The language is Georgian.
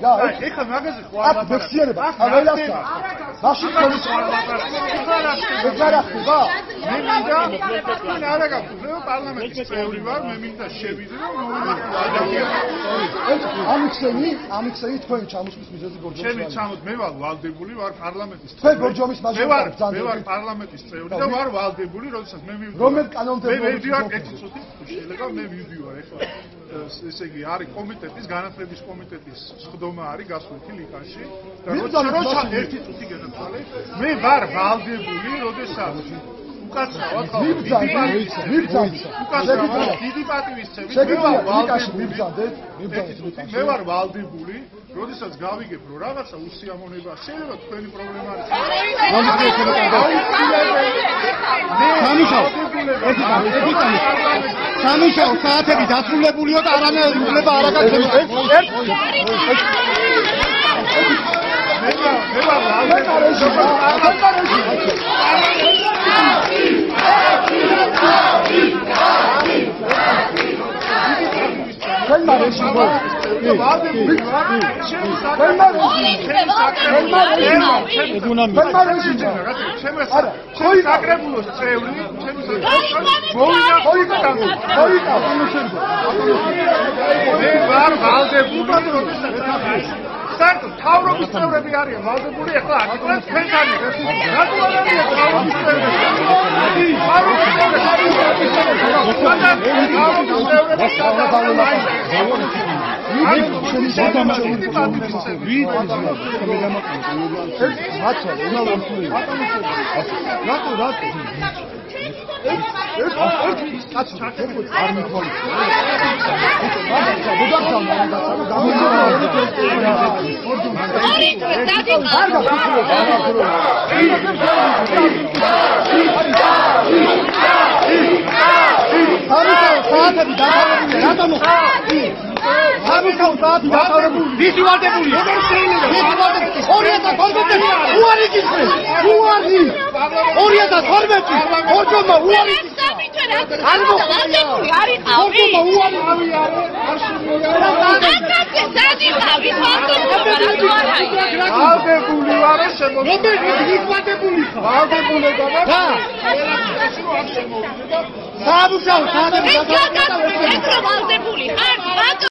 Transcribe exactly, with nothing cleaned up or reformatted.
რა. ეხლა მაგაზე ხო აქ მეხსიერება ყველასა. მაშინ თოლის ვეღარახტება? მე მინდა თქვენ არ აგაქვთ პარლამენტის წევრი ვარ, მე მინდა შევიდე და მოვიდე ადამიანი. ამიხსენი, ამიხსენი თქვენ ჩამოსვლის მიზეზი გორჯომის. ჩემი ჩამოთ მე ვარ ვალდებული, ვარ პარლამენტის წევრი. თქვენ გორჯომის მასშტაბში ბრძანდებით. მე ვარ პარლამენტის წევრი და ვარ ვალდებული, როდესაც მე მივიდივარ. რომელ კანონმდებლობის მე მივიდივარ ერთი წუთი, შეიძლება მე მივიდივარ ეხლა. ესე იგი არის კომიტეტის, განათლების კომიტეტის სხდომა არის გასული ლიკანში და როცა ერთი წუთი გადაწვალე, მე ვარ ვალდებული, როდესაც უკაცრავად დიდი პატივისცემით მე ვარ ვალდებული მე ვარ ვალდებული როდესაც გავიგებ რომ რაღაცა უსიამოვნება შეიძლება თქვენი პრობლემა არის სამუშაო საათები დასრულებულიო და არანაირი უფლება არ აკეთებს მე ვარ ვალდებული Kelma reşim bu. Kelma reşim. Kelma reşim. Ara, koy sakrabulus çevri, boyuna koyda. Koyda. Ne var valdebuli. Santo, tavrobis çevresi arıyor. Valdebuli ეხლა აკეთებ თქვენთან. რატო არ არის tavrobis çevresi? tavrobis çevresi. Hamısı saati daxavებული. Visi valdებული. Visi valdებული. ორი ათას თორმეტი უარი გიხსნე. უარი. ორი ათას თორმეტი ორჯომა უარი. არ მოხდებული არის თავი. ორჯომა უარი არის. არ შემოიარა. აკაცე სადი თავი თორმეტი არა. ვალდებული ვარ შემო. რომელი ვის ვალდებული ხარ? ვალდებული და რა? სამუშაო საათები ეს გაკაცე ეგრო ვალდებული ხარ?